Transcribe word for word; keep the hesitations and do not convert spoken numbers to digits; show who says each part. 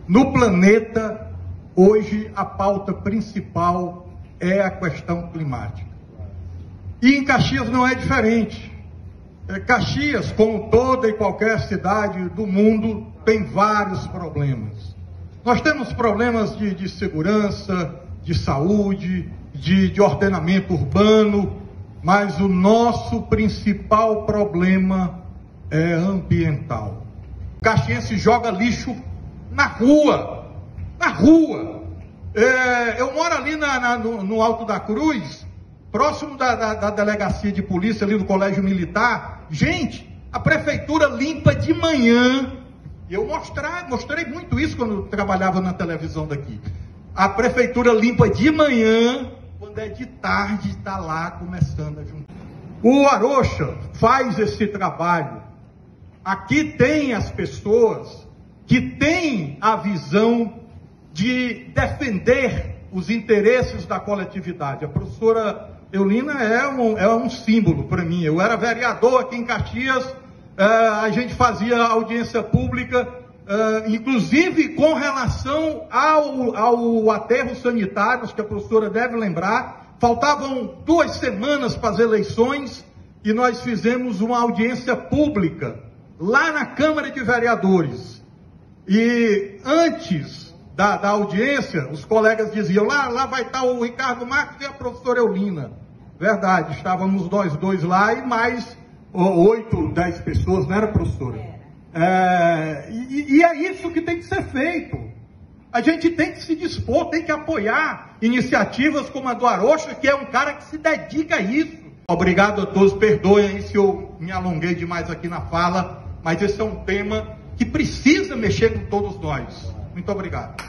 Speaker 1: No planeta, hoje, a pauta principal é a questão climática. E em Caxias não é diferente. Caxias, como toda e qualquer cidade do mundo, tem vários problemas. Nós temos problemas de, de segurança, de saúde, de, de ordenamento urbano, mas o nosso principal problema é ambiental. O caxiense joga lixo na rua, na rua. É, eu moro ali na, na, no, no Alto da Cruz, próximo da, da, da delegacia de polícia, ali do Colégio Militar. Gente, a prefeitura limpa de manhã. Eu mostrar, mostrei muito isso quando eu trabalhava na televisão daqui. A prefeitura limpa de manhã, quando é de tarde, está lá começando a juntar. O Arocha faz esse trabalho. Aqui tem as pessoas que têm a visão de defender os interesses da coletividade. A professora Eulina é um, é um símbolo para mim. Eu era vereador aqui em Caxias, uh, a gente fazia audiência pública, uh, inclusive com relação ao, ao aterro sanitário, acho que a professora deve lembrar. Faltavam duas semanas para as eleições e nós fizemos uma audiência pública lá na Câmara de Vereadores. E antes da, da audiência, os colegas diziam, lá, lá vai estar o Ricardo Marques e a professora Eulina. Verdade, estávamos nós dois lá e mais oito, dez pessoas, não era, professora? É, e, e é isso que tem que ser feito. A gente tem que se dispor, tem que apoiar iniciativas como a do Arocha, que é um cara que se dedica a isso. Obrigado a todos, perdoem se eu me alonguei demais aqui na fala, mas esse é um tema que precisa mexer com todos nós. Muito obrigado.